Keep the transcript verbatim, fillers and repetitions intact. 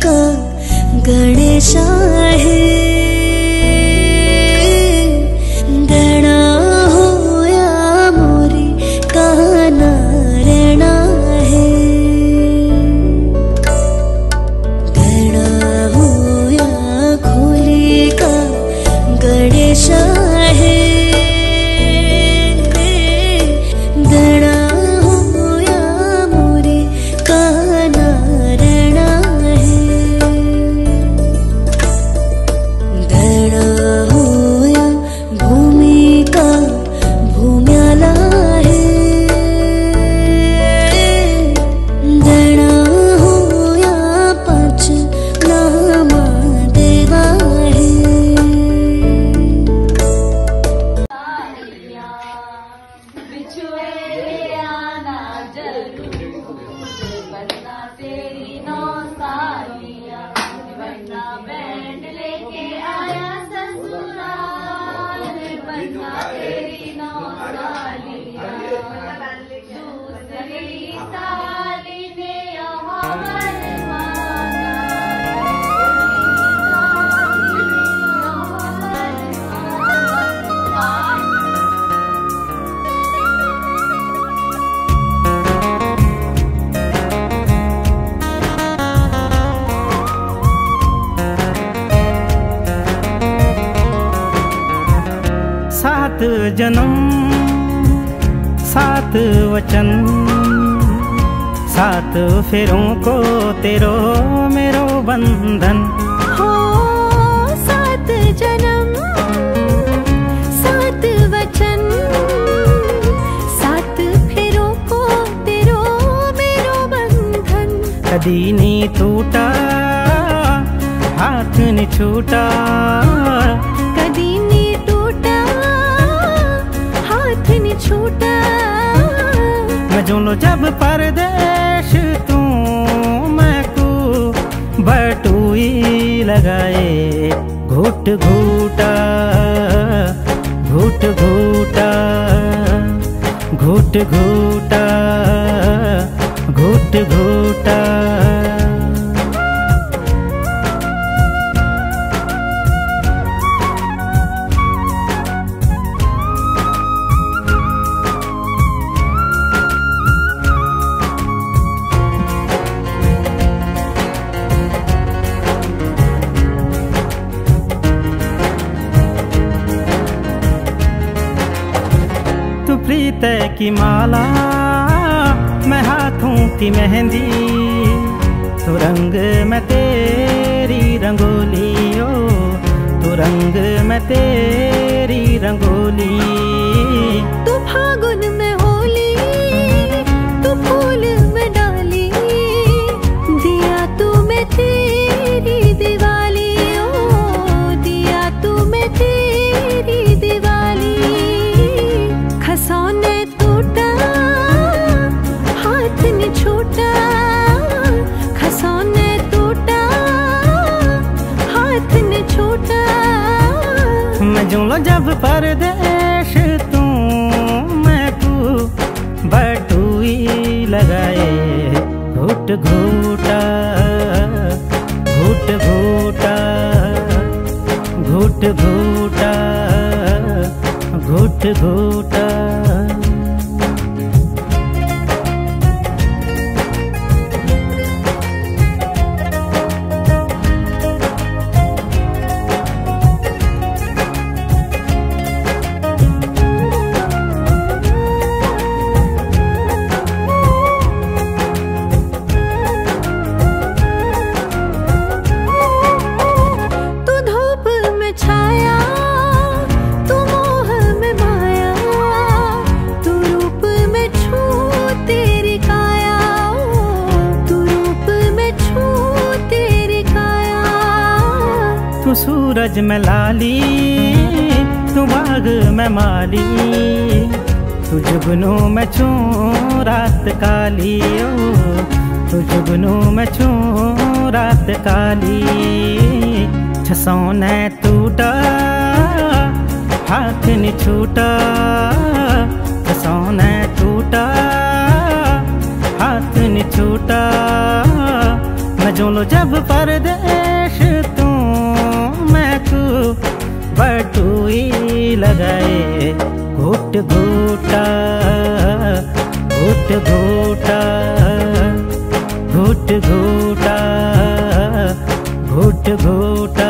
का गणेश आहे दणा होया मोरी का नारायण आहे दणा होया खोली का गणेश आहे दणा होया मोरी का नारायण आहे दणा होया भूमी का भूम्याला आहे दणा होया पाच नामा देवा आहे सात जन्म सात वचन सात फेरों को तेरो मेरो बंधन हो सात जन्म सात वचन सात फेरों को तेरो मेरो बंधन कदी नहीं टूटा हाथ नहीं छूटा कदी नहीं टूटा हाथ नहीं छूटा मैं जुलो जब परदेश तू मैं को बटुई लगाए घुट घूटा घुट घूटा घुट घूटा घुट घूटा प्रीत की माला मैं हाथों की मेहंदी तो रंग मैं तेरी रंगोली ओ तो रंग मैं तेरी रंगोली तू फागुन में होली तू फूल में डाली दिया तू मैं तेरी दिवाली ओ दिया तू मैं तेरी दिवाली खसौने टूटा हाथ नहीं छूटा खसौने टूटा हाथ नहीं छूटा मैं जुलो जब परदेश तू मैं को बटुई लगाए घुट घूटा घुट घूटा घुट घूटा घुट घूटा तू सूरज में लाली तू बाग में माली तू जुगनू में छू रात काली ओ तू जुगनू में छू रात काली छसौने टूटा हाथ नहीं छूटा छसौने टूटा हाथ नहीं छूटा मैं जुल जब परदेश तू मैं तू बटुई लगाए घुट घूटा घुट घूटा घुट घूटा घुट घूटा